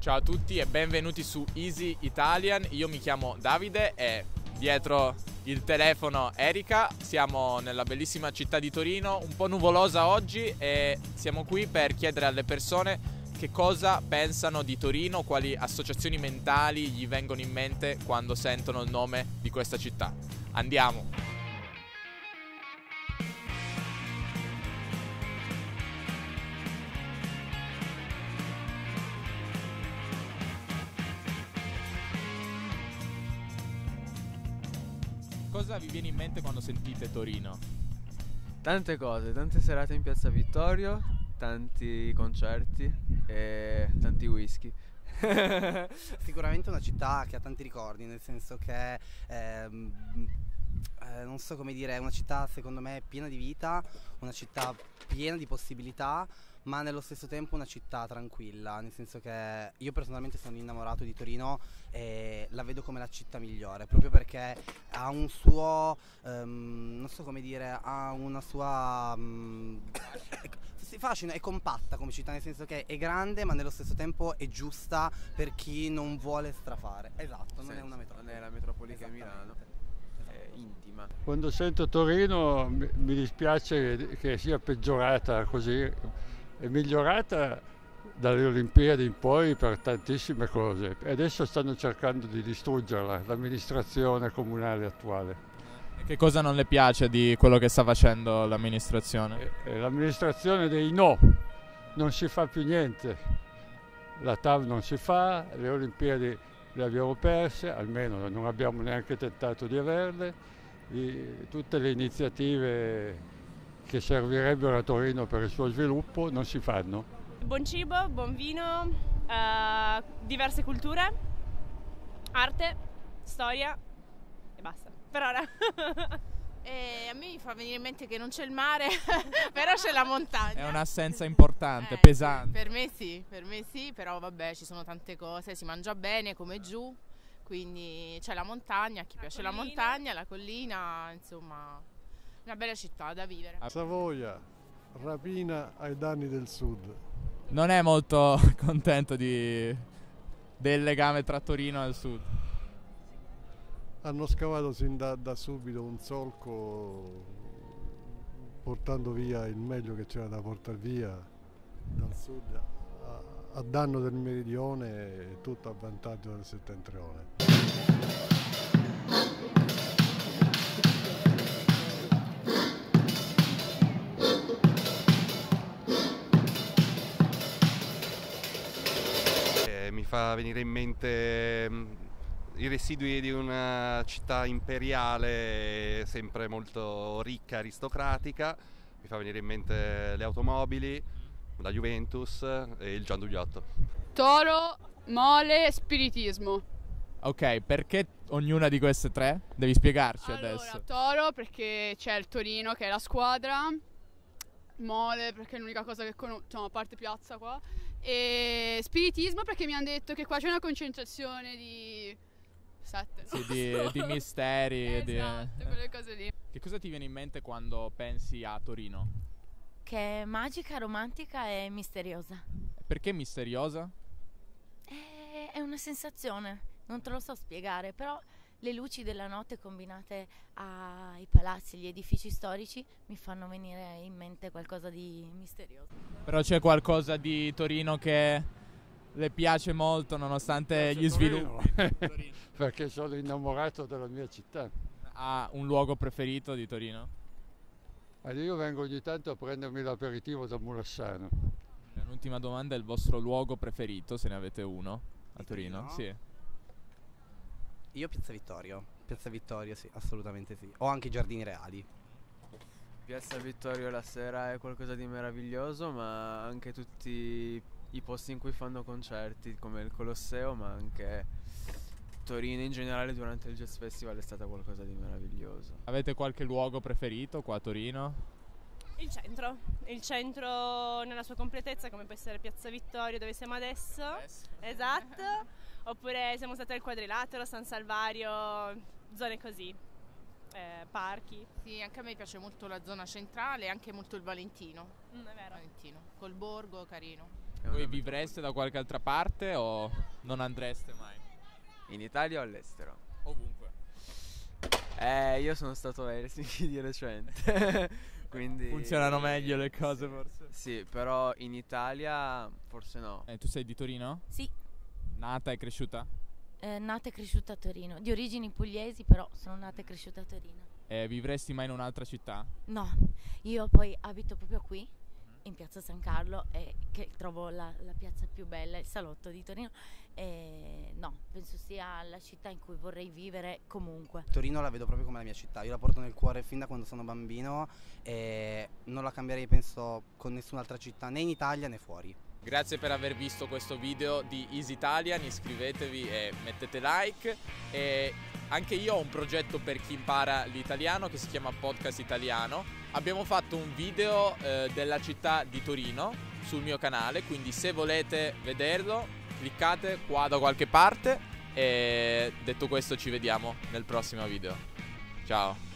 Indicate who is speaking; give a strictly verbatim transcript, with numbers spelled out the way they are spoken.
Speaker 1: Ciao a tutti e benvenuti su Easy Italian. Io mi chiamo Davide e dietro il telefono Erika. Siamo nella bellissima città di Torino, un po' nuvolosa oggi, e siamo qui per chiedere alle persone che cosa pensano di Torino, quali associazioni mentali gli vengono in mente quando sentono il nome di questa città. Andiamo! Cosa vi viene in mente quando sentite Torino?
Speaker 2: Tante cose, tante serate in Piazza Vittorio, tanti concerti e tanti whisky.
Speaker 3: Sicuramente una città che ha tanti ricordi, nel senso che ehm, eh, non so come dire, è una città secondo me piena di vita, una città piena di possibilità, ma nello stesso tempo una città tranquilla, nel senso che io personalmente sono innamorato di Torino e la vedo come la città migliore, proprio perché ha un suo, um, non so come dire, ha una sua um, si fascina, è compatta come città, nel senso che è grande ma nello stesso tempo è giusta per chi non vuole strafare. Esatto, non
Speaker 2: Sì,
Speaker 3: è una metropoli.
Speaker 2: Non è la metropoli che è Milano, è intima.
Speaker 4: Quando sento Torino mi mi dispiace che sia peggiorata così, è migliorata dalle Olimpiadi in poi per tantissime cose e adesso stanno cercando di distruggerla, l'amministrazione comunale attuale.
Speaker 1: Che cosa non le piace di quello che sta facendo l'amministrazione?
Speaker 4: E- e l'amministrazione dei no, non si fa più niente, la T A V non si fa, le Olimpiadi le abbiamo perse, almeno non abbiamo neanche tentato di averle, I- tutte le iniziative che servirebbero a Torino per il suo sviluppo non si fanno.
Speaker 5: Buon cibo, buon vino, eh, diverse culture, arte, storia e basta, per ora.
Speaker 6: E a me mi fa venire in mente che non c'è il mare, però c'è la montagna.
Speaker 1: È un'assenza importante,
Speaker 6: Eh,
Speaker 1: pesante.
Speaker 6: Per me sì, per me sì, però vabbè, ci sono tante cose, si mangia bene come giù, quindi c'è la montagna, a chi
Speaker 5: La
Speaker 6: piace
Speaker 5: collina.
Speaker 6: la montagna, la collina, insomma, una bella città da vivere.
Speaker 7: Savoia, rapina ai danni del sud.
Speaker 1: Non è molto contento di... del legame tra Torino e il sud.
Speaker 7: Hanno scavato sin da, da subito un solco portando via il meglio che c'era da portare via dal sud a, a danno del meridione e tutto a vantaggio del settentrione.
Speaker 8: Eh, mi fa venire in mente mm, i residui di una città imperiale sempre molto ricca, aristocratica. Mi fa venire in mente le automobili, la Juventus e il Gian Dugliotto.
Speaker 9: Toro, mole, spiritismo.
Speaker 1: Ok, perché ognuna di queste tre? Devi spiegarci
Speaker 9: Allora,
Speaker 1: adesso.
Speaker 9: Toro perché c'è il Torino che è la squadra, mole perché è l'unica cosa che conosco, insomma, a parte piazza qua, e spiritismo perché mi hanno detto che qua c'è una concentrazione di sette,
Speaker 1: Sì,
Speaker 9: non
Speaker 1: di,
Speaker 9: so.
Speaker 1: di misteri. di-
Speaker 9: Esatto, quelle cose lì.
Speaker 1: Che cosa ti viene in mente quando pensi a Torino?
Speaker 10: Che è magica, romantica e misteriosa.
Speaker 1: Perché misteriosa?
Speaker 10: È, è una sensazione, non te lo so spiegare, però le luci della notte combinate ai palazzi, agli edifici storici mi fanno venire in mente qualcosa di misterioso.
Speaker 1: Però c'è qualcosa di Torino che le piace molto nonostante gli
Speaker 4: Torino,
Speaker 1: sviluppi.
Speaker 4: perché sono innamorato della mia città.
Speaker 1: Ha un luogo preferito di Torino?
Speaker 4: Allora, io vengo ogni tanto a prendermi l'aperitivo da Mulassano.
Speaker 1: Un'ultima domanda, il vostro luogo preferito, se ne avete uno, a
Speaker 3: Di
Speaker 1: Torino?
Speaker 3: Torino?
Speaker 1: Sì.
Speaker 3: Io Piazza Vittorio, Piazza Vittorio sì, assolutamente sì. O anche i Giardini Reali.
Speaker 2: Piazza Vittorio la sera è qualcosa di meraviglioso, ma anche tutti i posti in cui fanno concerti come il Colosseo, ma anche Torino in generale durante il Jazz Festival è stata qualcosa di meraviglioso.
Speaker 1: Avete qualche luogo preferito qua a Torino?
Speaker 5: Il centro, il centro nella sua completezza, come può essere Piazza Vittorio dove siamo adesso, esatto, oppure siamo stati al Quadrilatero, San Salvario, zone così, eh, parchi.
Speaker 6: Sì, anche a me piace molto la zona centrale e anche molto il Valentino.
Speaker 5: Mm, è vero.
Speaker 6: Valentino, col borgo, carino.
Speaker 2: È
Speaker 1: Voi
Speaker 2: una
Speaker 1: vivreste da qualche altra parte o non andreste mai?
Speaker 2: In Italia o all'estero?
Speaker 1: Ovunque.
Speaker 2: Eh, io sono stato a Helsinki di recente. Quindi
Speaker 1: Funzionano meglio le cose forse.
Speaker 2: Sì, però in Italia forse no.
Speaker 1: Eh, tu sei di Torino?
Speaker 10: Sì,
Speaker 1: Nata e cresciuta?
Speaker 10: eh, nata e cresciuta a Torino. Di origini pugliesi, però sono nata e cresciuta a Torino.
Speaker 1: E vivresti mai in un'altra città?
Speaker 10: No, io poi abito proprio qui, in piazza San Carlo, e che trovo la, la piazza più bella, il salotto di Torino. E no, penso sia la città in cui vorrei vivere comunque.
Speaker 3: Torino la vedo proprio come la mia città, io la porto nel cuore fin da quando sono bambino e non la cambierei penso con nessun'altra città, né in Italia né fuori.
Speaker 1: Grazie per aver visto questo video di Easy Italian, iscrivetevi e mettete like. E anche io ho un progetto per chi impara l'italiano che si chiama Podcast Italiano. Abbiamo fatto un video eh, della città di Torino sul mio canale, quindi se volete vederlo cliccate qua da qualche parte. E detto questo ci vediamo nel prossimo video. Ciao.